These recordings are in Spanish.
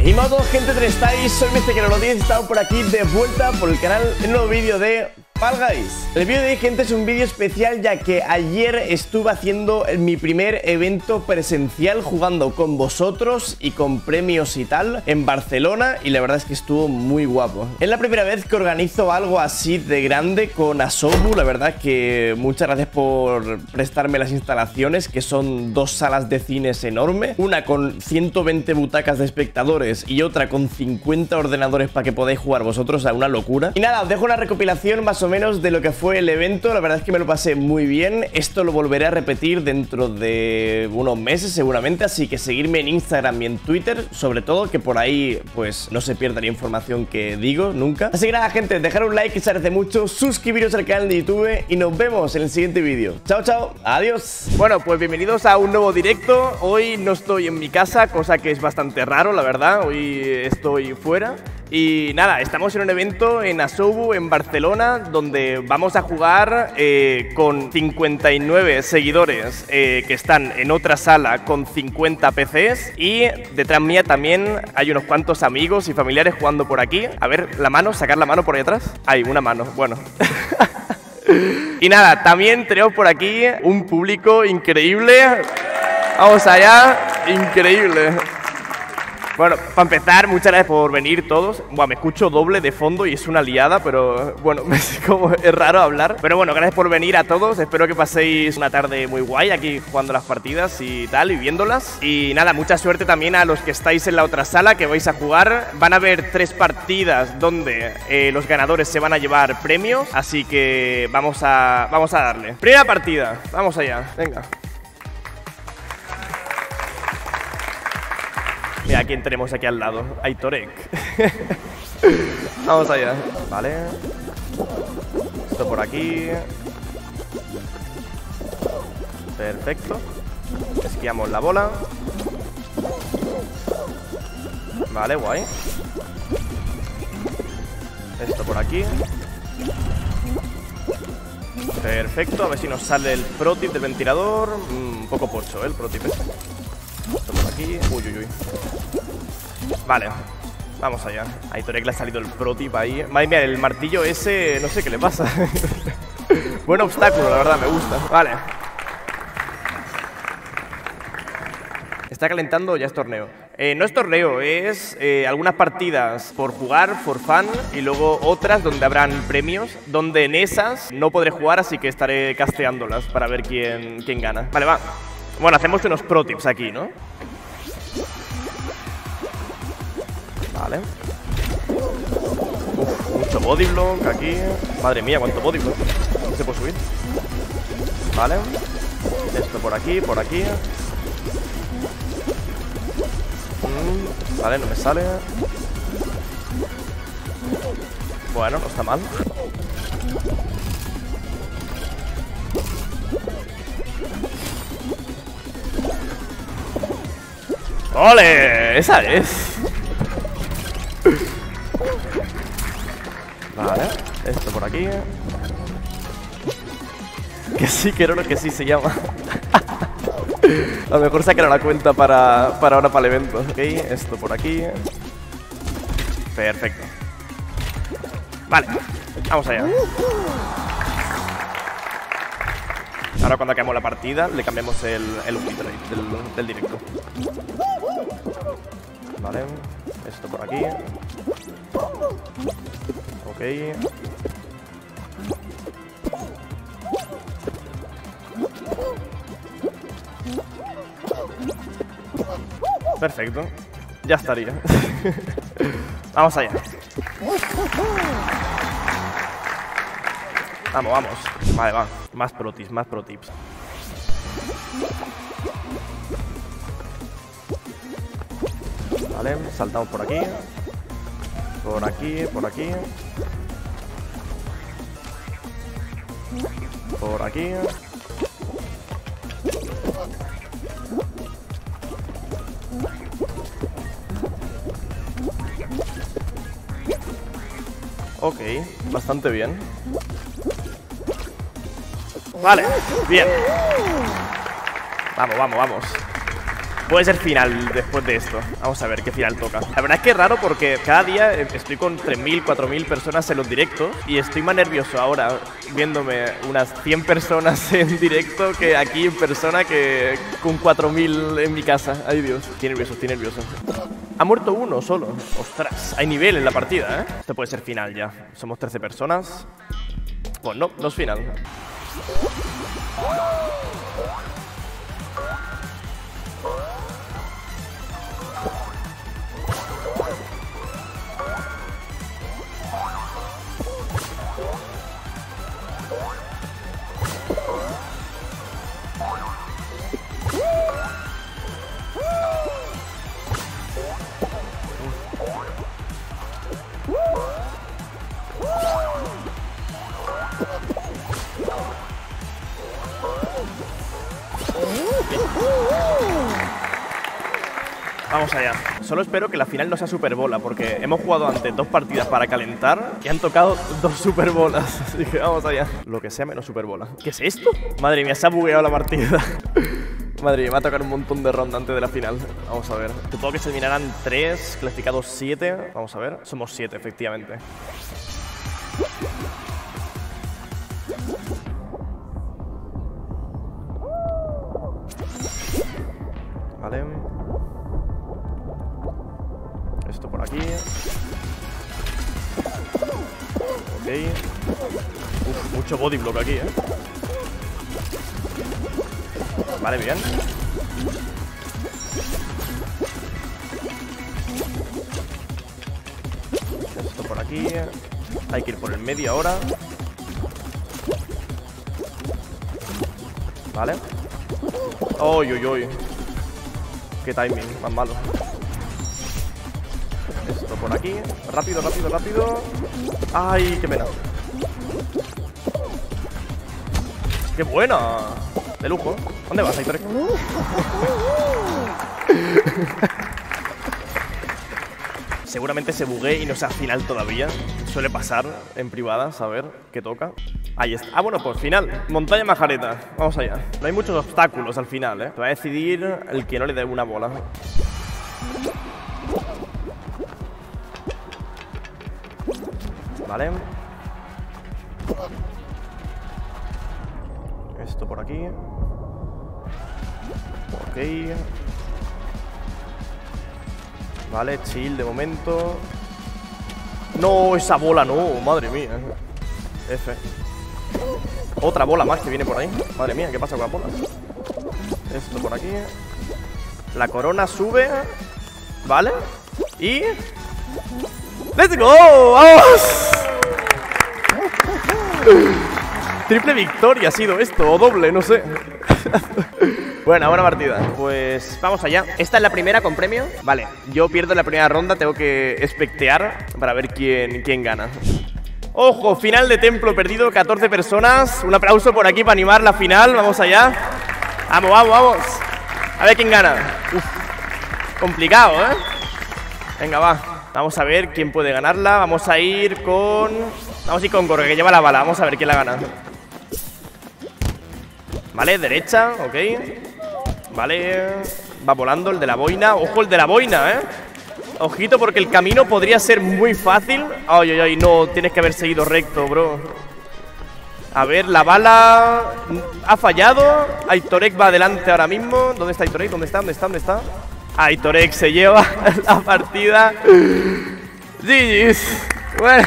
Y modo gente de estáis, soy Mr. Kerolodis y he estado por aquí de vuelta por el canal en un nuevo vídeo de Fall Guys. El vídeo de hoy, gente, es un vídeo especial ya que ayer estuve haciendo mi primer evento presencial jugando con vosotros y con premios y tal en Barcelona, y la verdad es que estuvo muy guapo. Es la primera vez que organizo algo así de grande con Asobu. La verdad que muchas gracias por prestarme las instalaciones, que son dos salas de cines enormes, una con 120 butacas de espectadores y otra con 50 ordenadores para que podáis jugar vosotros, a una locura. Y nada, os dejo una recopilación más o menos de lo que fue el evento. La verdad es que me lo pasé muy bien. Esto lo volveré a repetir dentro de unos meses seguramente, así que seguirme en Instagram y en Twitter, sobre todo, que por ahí pues no se pierda la información que digo nunca. Así que nada, gente, dejar un like que se agradece mucho, suscribiros al canal de YouTube y nos vemos en el siguiente vídeo. Chao, chao, adiós. Bueno, pues bienvenidos a un nuevo directo. Hoy no estoy en mi casa, cosa que es bastante raro, la verdad. Hoy estoy fuera. Y nada, estamos en un evento en Asobu, en Barcelona, donde vamos a jugar con 59 seguidores que están en otra sala con 50 PCs. Y detrás mía también hay unos cuantos amigos y familiares jugando por aquí. A ver, la mano, sacar la mano por ahí atrás. Hay una mano, bueno. Y nada, también tenemos por aquí un público increíble. Vamos allá, increíble. Bueno, para empezar, muchas gracias por venir todos. Buah, me escucho doble de fondo y es una liada, pero bueno, como es raro hablar. Pero bueno, gracias por venir a todos. Espero que paséis una tarde muy guay aquí jugando las partidas y tal, y viéndolas. Y nada, mucha suerte también a los que estáis en la otra sala, que vais a jugar. Van a haber 3 partidas donde los ganadores se van a llevar premios. Así que vamos a darle. Primera partida, vamos allá, venga. Mira quién tenemos aquí al lado, Aitorek. Vamos allá. Vale. Esto por aquí. Perfecto. Esquiamos la bola. Vale, guay. Esto por aquí. Perfecto, a ver si nos sale el pro tip del ventilador. Un poco pocho, el pro tip este. Esto por aquí. Uy, uy, uy. Vale, vamos allá. A Aitorek le ha salido el pro tip ahí. Madre mía, el martillo ese, no sé qué le pasa. Buen obstáculo, la verdad, me gusta. Vale. ¿Está calentando o ya es torneo? No es torneo, es algunas partidas por jugar, for fun, y luego otras donde habrán premios, donde en esas no podré jugar, así que estaré casteándolas para ver quién gana. Vale, va. Bueno, hacemos unos pro tips aquí, ¿no? Vale. Uf, mucho bodyblock aquí. Madre mía, cuánto bodyblock. No se puede subir. Vale. Esto por aquí, por aquí. Vale, no me sale. Bueno, no está mal. ¡Ole! Esa es. Vale, esto por aquí. Que sí, que lo que sí se llama. A lo mejor sacaré la cuenta para ahora, para el evento. Ok, esto por aquí. Perfecto. Vale, vamos allá. Ahora cuando acabemos la partida le cambiamos el bitrate del directo. Vale, esto por aquí. Ok. Perfecto. Ya estaría. Vamos allá. Vamos, vamos. Vale, va. Más pro tips, más pro tips. Vale, saltamos por aquí. Por aquí, por aquí. Por aquí. Ok, bastante bien. Vale, bien. Vamos, vamos, vamos. Puede ser final después de esto. Vamos a ver qué final toca. La verdad es que es raro porque cada día estoy con 3.000, 4.000 personas en los directos y estoy más nervioso ahora viéndome unas 100 personas en directo que aquí en persona que con 4.000 en mi casa. Ay Dios, estoy nervioso, estoy nervioso. Ha muerto uno solo. Ostras, hay nivel en la partida, ¿eh? Esto puede ser final ya. Somos 13 personas. Pues no, no es final. Vamos allá. Solo espero que la final no sea superbola, porque hemos jugado antes 2 partidas para calentar y han tocado 2 superbolas. Así que vamos allá. Lo que sea menos superbola. ¿Qué es esto? Madre mía, se ha bugueado la partida. Madre mía, me va a tocar un montón de ronda antes de la final. Vamos a ver. Supongo que se eliminarán 3, clasificados 7. Vamos a ver. Somos 7, efectivamente. Vale. Esto por aquí. Ok. Uf, mucho body block aquí, Vale, bien. Esto por aquí. Hay que ir por el medio ahora. Vale. Uy, uy, uy. Qué timing, más malo. Esto por aquí. Rápido, rápido, rápido. Ay, qué pena. ¡Qué buena! De lujo. ¿Dónde vas, Aitor? Seguramente se buguee y no sea final todavía. Suele pasar en privada, saber qué toca. Ahí está. Ah, bueno, pues final. Montaña Majareta. Vamos allá. No hay muchos obstáculos al final, Se va a decidir el que no le dé una bola. Vale. Esto por aquí. Ok. Vale, chill de momento. No, esa bola no, madre mía. F. Otra bola más que viene por ahí. Madre mía, ¿qué pasa con las bolas? Esto por aquí. La corona sube. Vale. Y... ¡let's go! ¡Vamos! Triple victoria ha sido esto, o doble, no sé. Buena partida. Pues vamos allá. Esta es la primera con premio. Vale, yo pierdo en la primera ronda. Tengo que espectear para ver quién gana. Ojo, final de templo perdido, 14 personas. Un aplauso por aquí para animar la final. Vamos allá. Vamos, vamos, vamos. A ver quién gana. Uf, complicado, Venga, va. Vamos a ver quién puede ganarla. Vamos a ir con Gorka, que lleva la bala. Vamos a ver quién la gana. Vale, derecha, ok. Vale, va volando el de la boina. Ojo el de la boina, Ojito porque el camino podría ser muy fácil. Ay, ay, ay, no, tienes que haber seguido recto, bro. A ver, la bala ha fallado. Aitorek va adelante ahora mismo. ¿Dónde está Aitorek? ¿Dónde está? ¿Dónde está? ¿Dónde está? Aitorek se lleva la partida. GG's. Bueno.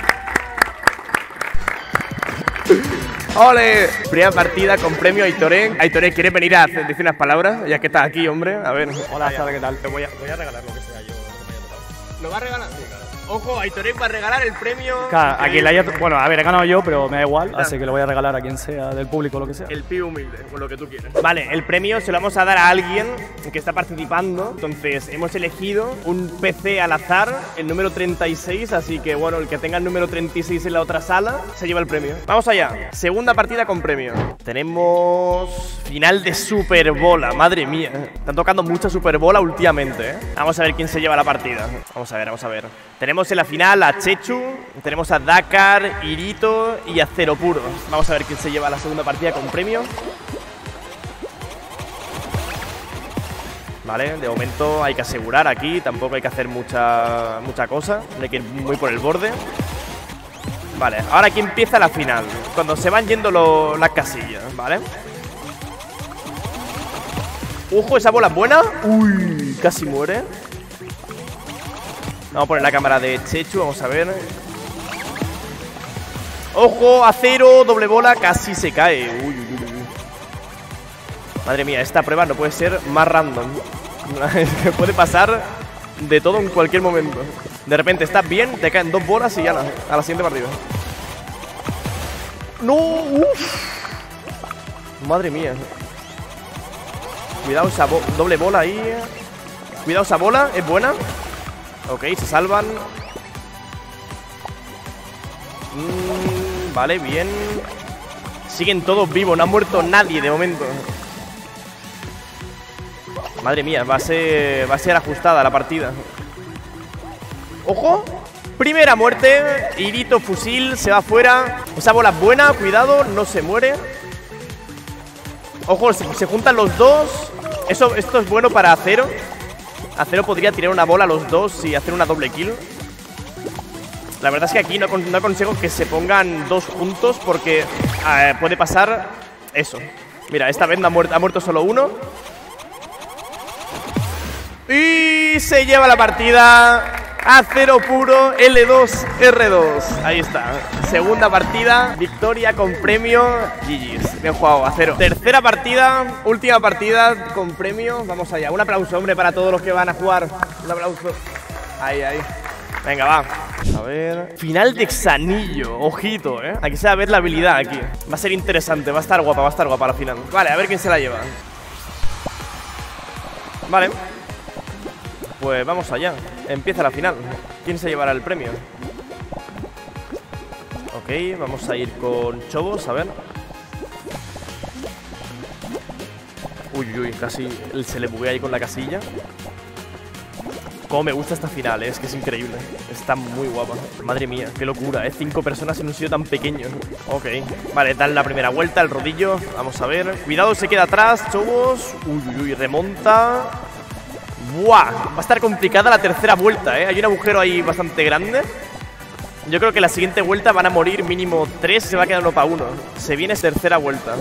¡Ole! Primera partida con premio Aitorek. Aitorek, ¿quieres venir a decir unas palabras? Ya que estás aquí, hombre. A ver. Hola, ¿sabes qué tal? Te voy a regalar lo que sea yo. ¿Lo va a regalar? Sí, claro. Ojo, Aitorek va a regalar el premio. Claro, a quien le haya... Bueno, a ver, he ganado yo, pero me da igual. Así que lo voy a regalar a quien sea, del público o lo que sea. El pibe humilde, con lo que tú quieras. Vale, el premio se lo vamos a dar a alguien que está participando. Entonces, hemos elegido un PC al azar, el número 36. Así que, bueno, el que tenga el número 36 en la otra sala se lleva el premio. Vamos allá. Segunda partida con premio. Tenemos final de Superbola. Madre mía. Están tocando mucha Superbola últimamente, Vamos a ver quién se lleva la partida. Vamos a ver, vamos a ver. Tenemos en la final a Chechu, tenemos a Dakar, Irito y a Cero Puro. Vamos a ver quién se lleva la segunda partida con premio. Vale, de momento hay que asegurar aquí. Tampoco hay que hacer mucha cosa. Hay que ir muy por el borde. Vale, ahora aquí empieza la final. Cuando se van yendo las casillas, ¿vale? ¡Ojo, esa bola es buena! ¡Uy! Casi muere. Vamos a poner la cámara de Chechu, vamos a ver. ¡Ojo! Acero, doble bola, casi se cae. Uy, uy, uy, uy. Madre mía, esta prueba no puede ser más random. Puede pasar de todo en cualquier momento. De repente estás bien, te caen 2 bolas y ya nada, a la siguiente partida. ¡No! ¡Uf! Madre mía. Cuidado esa doble bola ahí. Cuidado esa bola, es buena. Ok, se salvan. Vale, bien. Siguen todos vivos, no ha muerto nadie de momento. Madre mía, va a ser ajustada la partida. ¡Ojo! Primera muerte. Hirito fusil, se va afuera. Esa bola es buena, cuidado, no se muere. Ojo, se juntan los dos. Esto es bueno para Acero. Acero podría tirar una bola a los dos y hacer una doble kill. La verdad es que aquí no aconsejo que se pongan dos juntos porque puede pasar eso. Mira, esta vez ha muerto solo uno. Y se lleva la partida Acero puro, L2, R2. Ahí está, segunda partida, victoria con premio. GG's, bien jugado, Acero. Tercera partida, última partida con premio. Vamos allá, un aplauso, hombre, para todos los que van a jugar. Un aplauso. Ahí, ahí. Venga, va. A ver. Final de Xanillo, ojito, Aquí se va a ver la habilidad aquí. Va a ser interesante, va a estar guapa la final. Vale, a ver quién se la lleva. Vale. Pues vamos allá. Empieza la final. ¿Quién se llevará el premio? Ok, vamos a ir con Chobos, a ver. Uy, uy, casi se le buguea ahí con la casilla. Cómo me gusta esta final, es que es increíble. Está muy guapa. Madre mía, qué locura, 5 personas en un sitio tan pequeño. Ok, vale, dan la primera vuelta, el rodillo. Vamos a ver, cuidado, se queda atrás, Chobos. Uy, uy, uy, remonta. ¡Buah! Va a estar complicada la tercera vuelta, Hay un agujero ahí bastante grande. Yo creo que la siguiente vuelta van a morir mínimo 3. Se va a quedar uno para uno. Se viene tercera vuelta.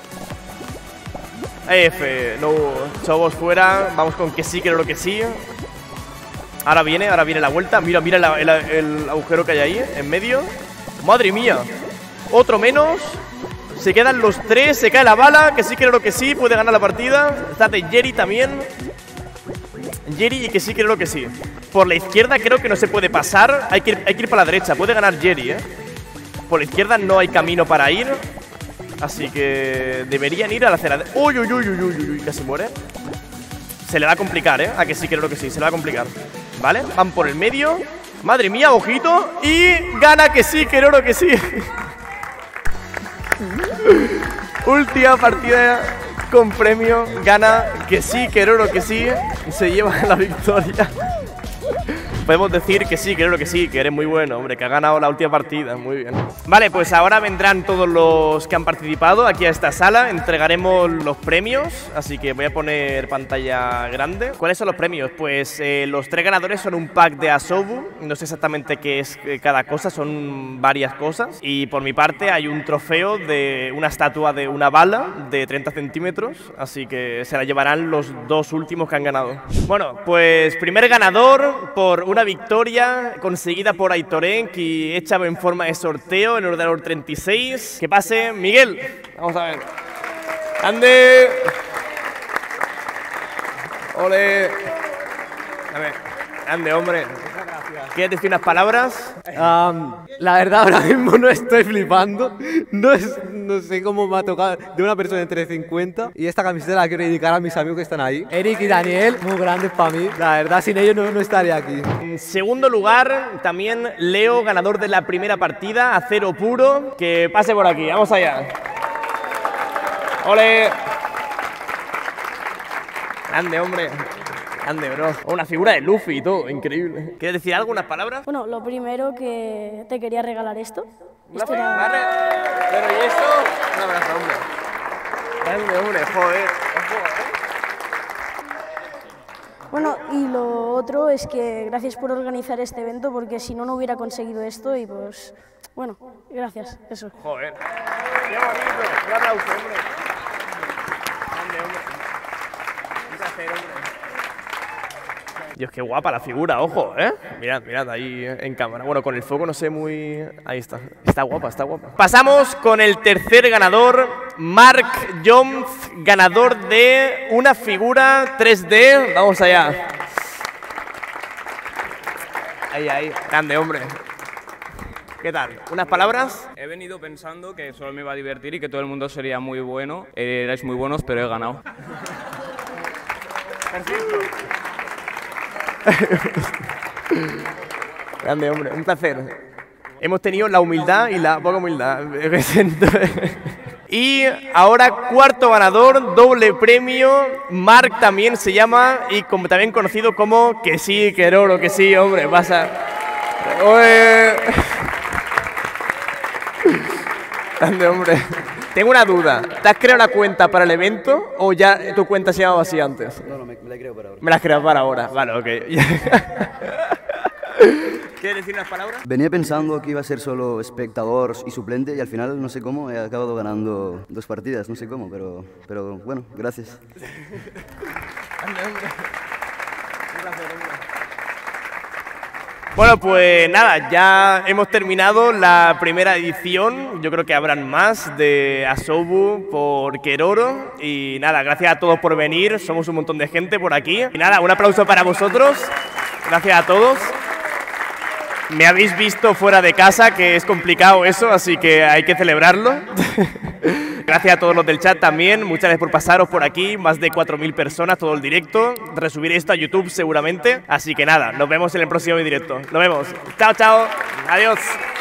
F, no, Chobos fuera. Vamos con que sí, creo que sí. Ahora viene la vuelta. Mira, mira el agujero que hay ahí, en medio. ¡Madre mía! Otro menos. Se quedan los 3, se cae la bala. Que sí, creo que sí, puede ganar la partida. Está de Jerry también. Jerry y que sí, creo que sí. Por la izquierda creo que no se puede pasar. Hay que ir para la derecha, puede ganar Jerry, Por la izquierda no hay camino para ir. Así que deberían ir a la acera. Uy, uy, uy, uy, uy, uy, casi muere. Se le va a complicar, A que sí, creo que sí, se le va a complicar. Vale, van por el medio. Madre mía, ojito. Y gana que sí, creo que sí. Última partida con premio. Gana que sí, creo que sí. Se lleva la victoria. Podemos decir que sí, creo que sí, que eres muy bueno, hombre, que ha ganado la última partida, muy bien. Vale, pues ahora vendrán todos los que han participado aquí a esta sala. Entregaremos los premios, así que voy a poner pantalla grande. ¿Cuáles son los premios? Pues los 3 ganadores son un pack de Asobu. No sé exactamente qué es cada cosa, son varias cosas. Y por mi parte hay un trofeo de una estatua de una bala de 30 centímetros, así que se la llevarán los 2 últimos que han ganado. Bueno, pues primer ganador por una victoria conseguida por Aitorenk y hecha en forma de sorteo en el ordenador 36. Que pase Miguel. Vamos a ver. ¡Ande! ¡Ole! A ver, ande, hombre. ¿Quieres decir unas palabras? La verdad, ahora mismo no estoy flipando. No sé cómo me ha tocado de una persona entre 50. Y esta camiseta la quiero dedicar a mis amigos que están ahí. Eric y Daniel, muy grandes para mí. La verdad, sin ellos no estaría aquí. En segundo lugar, también Leo, ganador de la primera partida, Acero puro. Que pase por aquí, vamos allá. ¡Ole! Ande, hombre. Ande, bro. Una figura de Luffy y todo, increíble. ¿Quieres decir algo, unas palabras? Bueno, lo primero que te quería regalar esto. Pero ¿y esto? Un abrazo, hombre. Ande, hombre, joder. Bueno, y lo otro es que gracias por organizar este evento, porque si no, no hubiera conseguido esto y pues, bueno, gracias, eso. Joder. Qué bonito. Un aplauso, hombre. Grande, hombre. Un placer, hombre. Dios, qué guapa la figura, ojo, ¿eh? Mirad, mirad ahí en cámara. Bueno, con el foco no sé muy... Ahí está. Está guapa, está guapa. Pasamos con el tercer ganador, Mark Jones, ganador de una figura 3D. Vamos allá. Ahí, ahí. Grande, hombre. ¿Qué tal? ¿Unas palabras? He venido pensando que solo me iba a divertir y que todo el mundo sería muy bueno. Erais muy buenos, pero he ganado. Perfecto. Grande, hombre, un placer. Hemos tenido la humildad y la poca humildad. Y ahora cuarto ganador, doble premio. Mark también se llama y como también conocido como que sí, Queroro, que sí, hombre, pasa. Grande, hombre. Tengo una duda. ¿Te has creado una cuenta para el evento o ya tu cuenta se llamaba así antes? No, me la creo para ahora. Me la has creado para ahora. Vale, ok. ¿Quieres decir unas palabras? Venía pensando que iba a ser solo espectador y suplente y al final, no sé cómo, he acabado ganando 2 partidas, no sé cómo, pero bueno, gracias. Bueno, pues nada, ya hemos terminado la primera edición. Yo creo que habrán más de Asobu por Queroro. Y nada, gracias a todos por venir. Somos un montón de gente por aquí. Y nada, un aplauso para vosotros. Gracias a todos. Me habéis visto fuera de casa, que es complicado eso, así que hay que celebrarlo. Gracias a todos los del chat también, muchas gracias por pasaros por aquí, más de 4.000 personas, todo el directo. Resubiré esto a YouTube seguramente, así que nada, nos vemos en el próximo directo. Nos vemos. Chao, chao. Adiós.